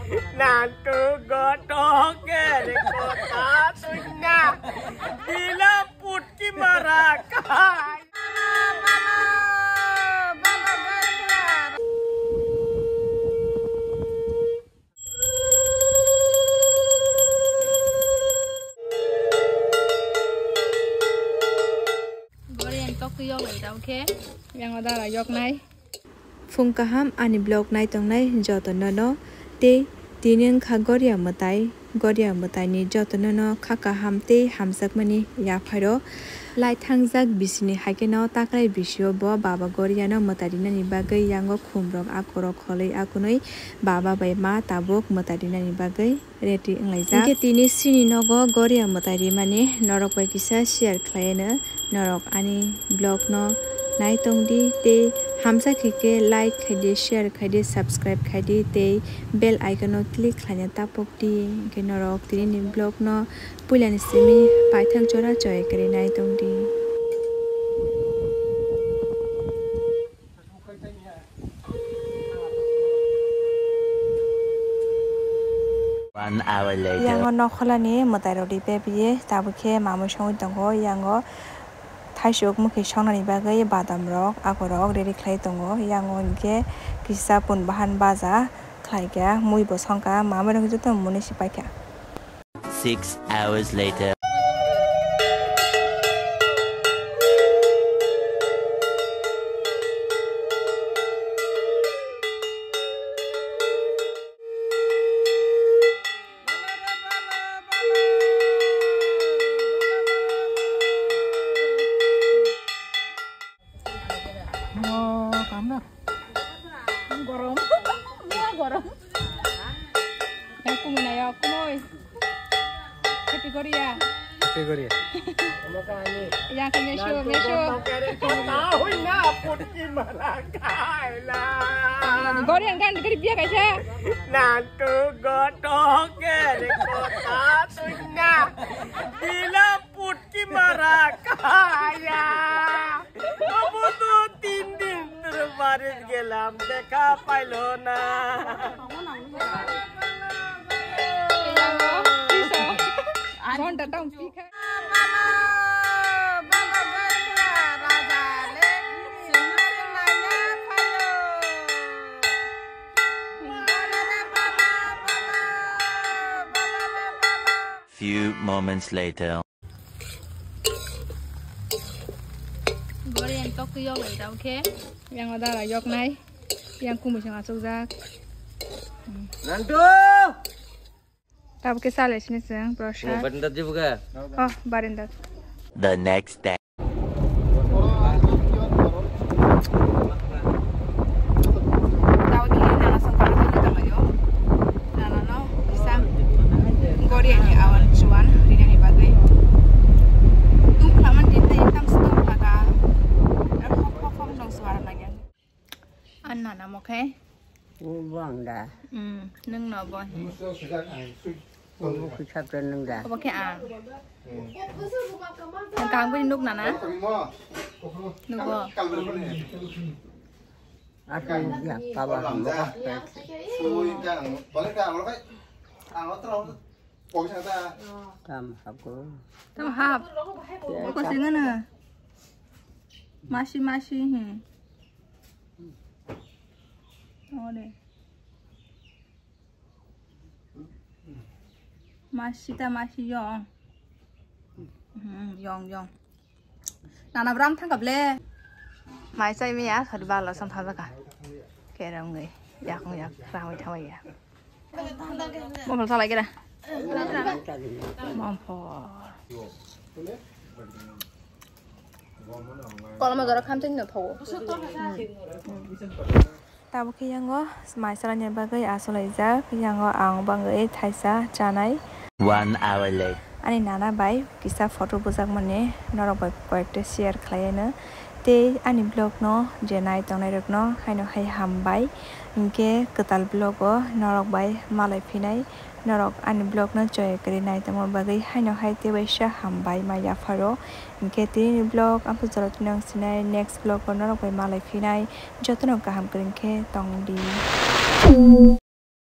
Nantu godok ke kota tunya bila putih marakai. Yok lại đâu ke yang ada là yok này phung kaham ani blog nai tong nai jotono no te tinin kha Garia matai ni jotono no kha kaham te hamsak mani ya pharo lai thangjak bisini haikeno takrai bisio bo baba Garia no matadina ni bagai yango khumrok akoro kholei akunoi baba bai ma tabok matadina ni bagai reti nglaija ke tini sini nogo Garia matai mani norok bai kisa share khlaina norok ani blog no nai tongdi te hamsa kheke like khaide share khaide subscribe khaide te bell icon no click khlanya tapok di ke norok tini ni blog no pulan simi paithang chora choy kare nai tongdi One hour later. Yango no kholani matai rodi pe biye tabukhe mamu song tongo yango Thaisuk mukhi songnani bagai badam rok akorok ready khlai tongo yango ke kisa pun bahan baja khlaika mui bo songka mamarong joto muni sipaikha 6 hours later. Happy Garia. Happy Garia. Yang ke mesho. Tahu na putih marakai lah. Garia kan dari biar kaisa. Nantu godok ke kota tunya bila putih marakai. Kamu tu tinding terbaris gelam deka pailona. Con đã đông phi khai. Few moments later. Garia yang tok yok lại đâu ke yang ada là yok này yang cùng với sang asuk jak Nantu. Tab ke sale sini sang prasad. Barindat juga. Oh, barindat. The next day. Tahu ni nana sang para tu tak mayo. Nana no bisa Garia ni awan cuan rina ni bagai. Tung kelaman dinda hitam setengah kata. Apa dong suara lagi. Anna nama ke? Vâng đã. Nâng nọ boy. Không sắp lên nâng đã. Có cái à. Thằng càng với nút nè nè. Nút bò. Ác lên dạ, bà bà không có. Tam hấp cô. Tam hấp. Có gì nữa nè. Masih hì. Oh deh. Masih yong. Yong. Nana Bram thang gặp lê. Mai say mi á khởi ba là xong thang ra cả. Kẻ đâu người. Dạ không dạ ra ngoài thang vậy. Mom phải sao lại cái này? Mom phải. Kalau mau gerak kantin nggak tahu. Tahu ki yango smai salanya bagai asolaiza ki yango ang bangai thaisa chanai 1 hour later. Ani nana bai kisa photo bujak mane norok bai koekte share khlaina te ani blog no jenai tongnai rok no haino hai hambai inke ketal blog o norok bai malai phinai norok ani blog no joy kari nai tamo bagai haino hai te bai sha hambai maya pharo inke tini blog ampu jorot nang sinai next blog o norok bai malai phinai jotono kaham kringke tongdi